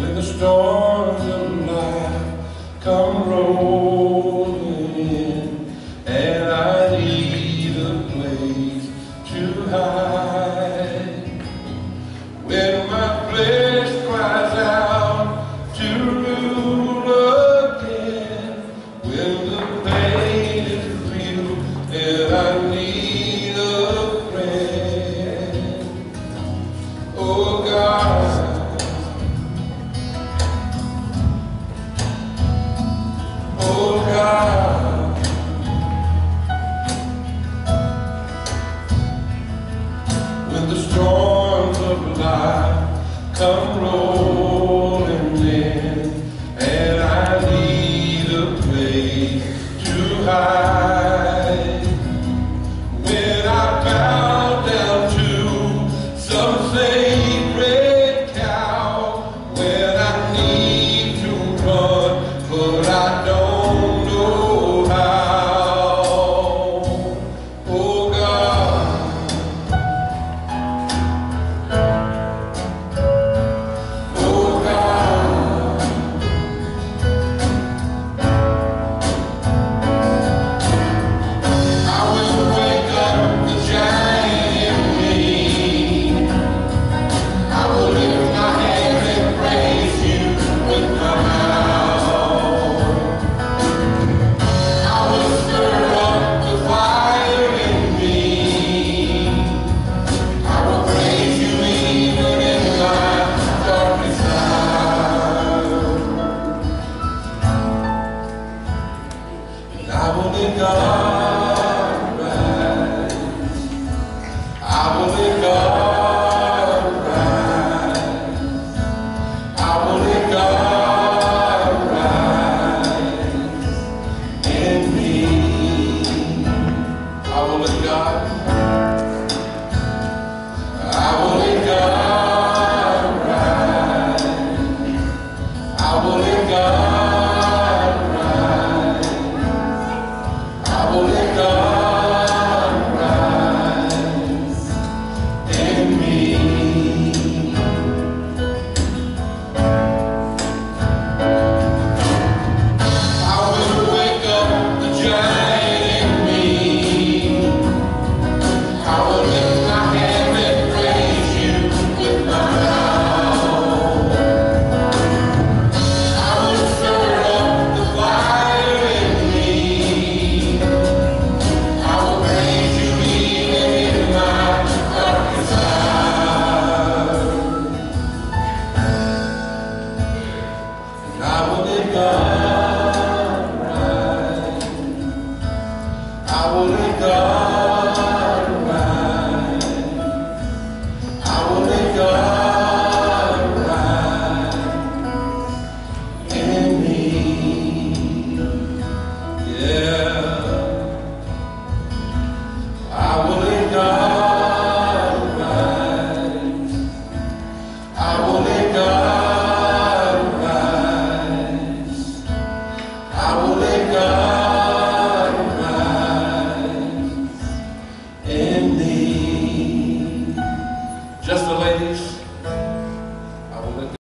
when the storms of life come rolling in, and I need a place to hide. When my flesh cries out to rule again, when the pain is real and I need a friend. Oh God, oh God, when the storms of life come rolling in, and I need a place to hide. When I bow down to some sacred cow, when I need to run, but I don't know how. Oh God, oh God, I will wake up the giant in me. I will lift my hands and praise you with my mouth. I will stir up the fire in me. I will praise you even in my darkest hour. And I will let God rise. I will let God rise. I will let God